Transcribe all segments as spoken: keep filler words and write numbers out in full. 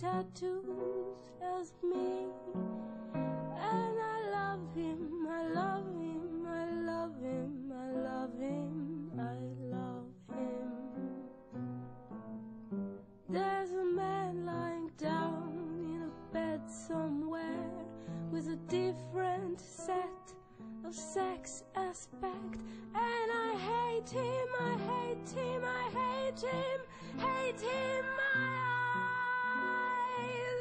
tattoos as me. And I love him, I love him, I love him, I love him, I love him. There's a man lying down in a bed somewhere with a different set of sex aspect. And I hate him, I hate him, I hate him, hate him, my eyes.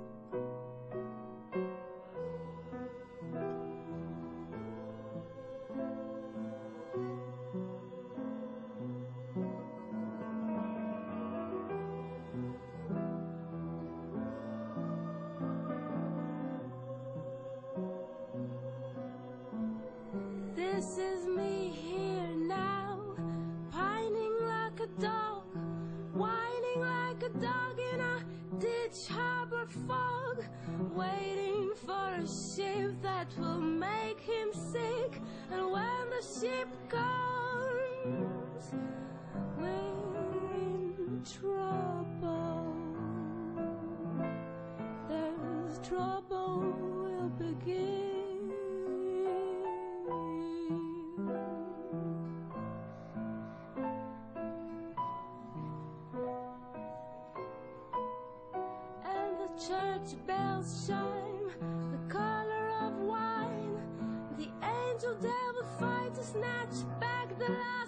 This is me here now, pining like a dog, whining like a dog in a ditch harbor fog, waiting for a ship that will make him sick. And when the ship comes, we're in trouble. There's trouble will begin. Church bells chime, the color of wine. The angel devil fights to snatch back the last